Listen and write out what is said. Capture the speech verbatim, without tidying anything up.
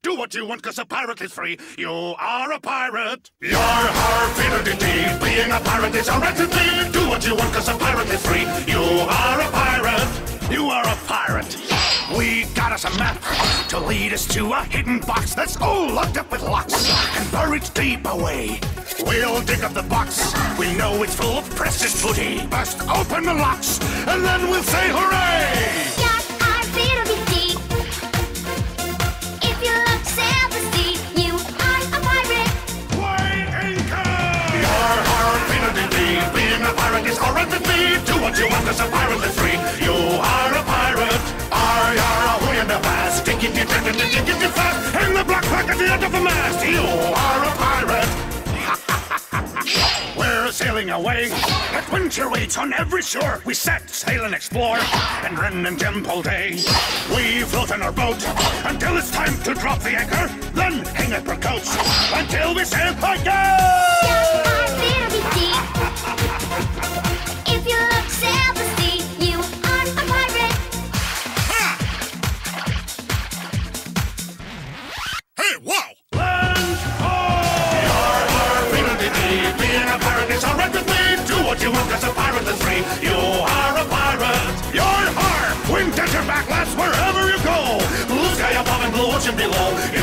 Do what you want, cause a pirate is free. You are a pirate. You're har, fiddle-dee-dee. Being a pirate is a wretched thing. Do what you want, cause a pirate is free. You are a pirate. You are a pirate. We got us a map to lead us to a hidden box that's all locked up with locks and buried deep away. We'll dig up the box. We know it's full of precious booty. Burst open the locks, and then we'll say hooray! Do what you want, cause a pirate is free. You are a pirate. Are yara, way in the past. Ticket, ticket, ticket, ticket, ticket, fast. In the black pack at the end of the mast. You are a pirate. We're sailing away. Adventure waits on every shore. We set sail and explore. And Ren and Jem all day. We float in our boat until it's time to drop the anchor. Then hang up our coats until we sail again. You want cause a pirate is free. You are a pirate. You're har. Wind at your back, lads, wherever you go. Blue sky above and blue ocean below.